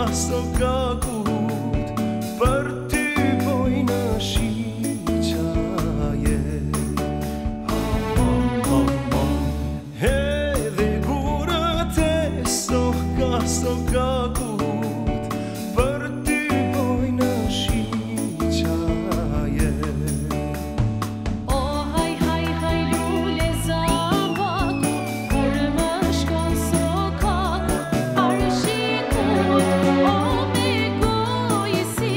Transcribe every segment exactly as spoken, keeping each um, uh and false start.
so kakut për ty bojnë shiqaje. Edhe gurët e soka so kakut për ty bojnë shiqaje. O haj haj haj lule zavaku, kur më shkon so kakut, arshikut, o me gojë si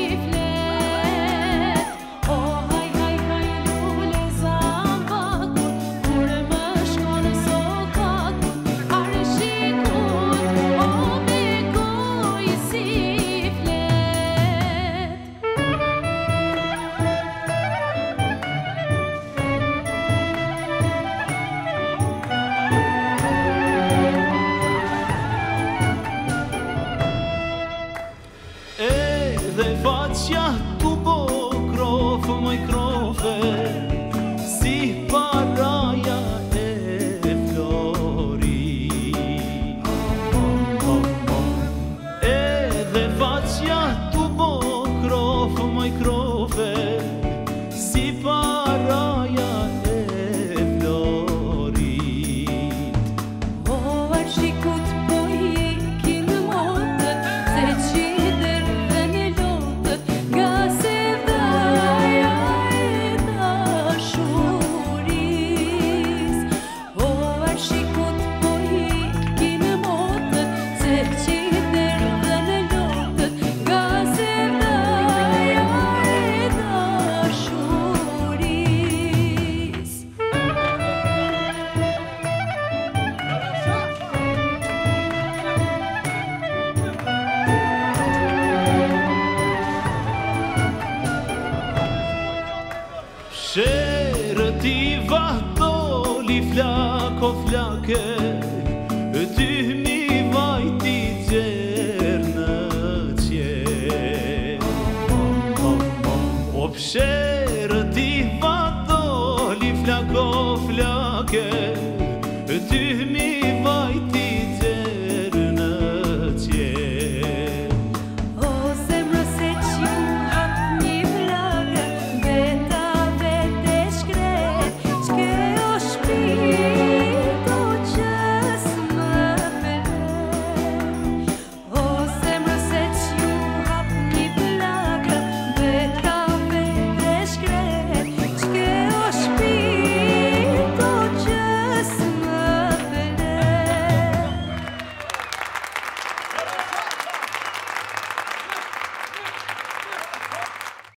flet. O haj haj haj lule zavaku, kur më shkon so kakut, arshikut, o me gojë si flet. Edhe faqja tu bo krofë moj krofe, si paraja e flori. Edhe faqja tu bo krofë moj krofe, si paraja e flori. O arshikut po ikin motët, se qider dhe në lotët, nga sevdaja e dashuris. O arshikut po ikin motët, se qider dhe në lotët, nga sevdaja e dashuris. Sherët i vahtoli flako flake, ty mi vajti gjerë në qe. O pshe